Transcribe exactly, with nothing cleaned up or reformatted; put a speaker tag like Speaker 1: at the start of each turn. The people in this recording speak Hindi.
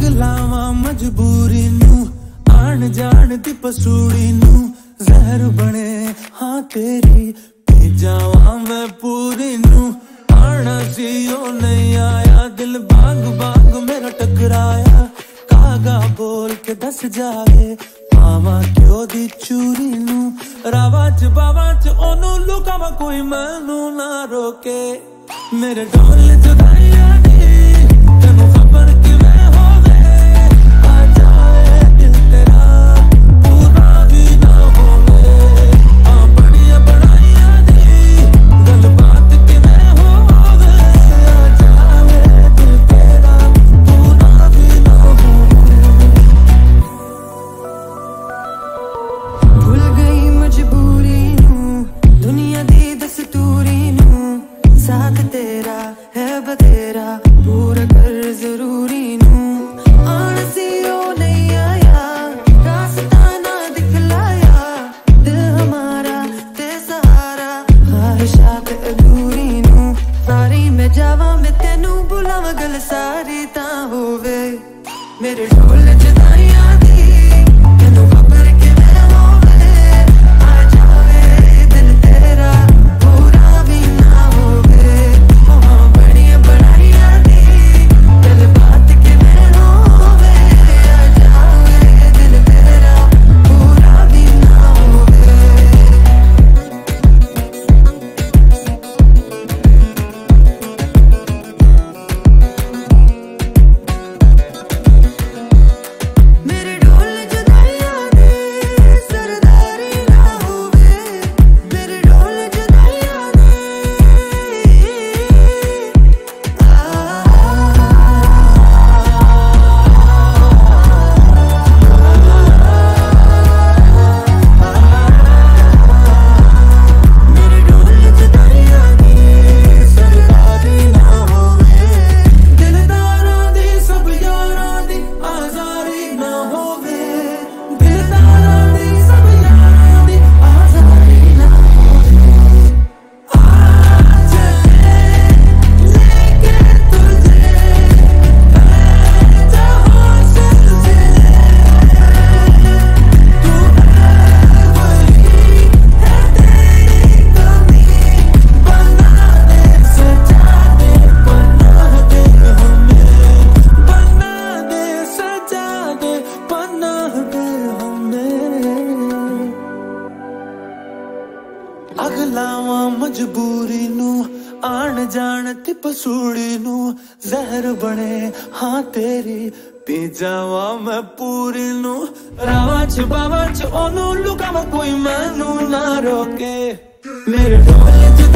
Speaker 1: लावा मजबूरी नू आन जान दी पसूड़ी नू जहर बने हाँ तेरी पी जावा मैं पूरी नू आना सी ओ नहीं आया दिल बाग बाग मेरा टकराया कागा बोल के दस जाए पावा क्यों दी चूरी नू रावा च बावा च ओनू लुकावा कोई मैनू ना रोके मेरे ढोल जुदाइया दी तेनू खबर किवें होवे आ जाए दिल तेरा पूरा भी ना होवे आ बड़िया बड़ाइया दी गल बात किवें होवे आ जाए दिल तेरा पूरा भी ना होवे
Speaker 2: भूल गई मजबूरी नू दुनिया दी दस्तूरी नू साथ तेरा है बतेरा पूरा कर जरूरी नू आना सी ओ नहीं आया रास्ता ना दिखलाया दिल हमारा ते सहारा ख्वाहिशात अधूरी नू सारी मैं जावा मैं तेनू बुलावा गल सारी ता होवे मेरे ढोल जुदाइयां दी तेनू खबर किवें होवे आ जावे दिल तेरा पूरा भी ना होवे ओ बड़िया बड़ाइयां दी दिल बात किवें होवे आ जावे दिल तेरा पूरा भी ना होवे मेरे ढोल जुदाइयां दी सरदारी ना होवे मेरे ढोल जुदाइयां दी मेरे ढोल जुदाइयां दी सरदारी ना होवे दिलदारां दी सब यारां दी आजारी ना होवे दिलदारां दी सब यारां दी आजारी ना होवे आज लेके तुझे मैं जहां से तुझे तू है वही है तेरी कमी बना दे सजा दे बना दे हमें बना दे सजा दे बना दे हमें अगलावा मजबूरी नू आन जान ती पसूड़ी नू जहर बने हाँ तेरी पी जावा मैं पूरी नू रावा च बावा च ओनू लुकावा कोई मैनू ना रोके मेरे ढोल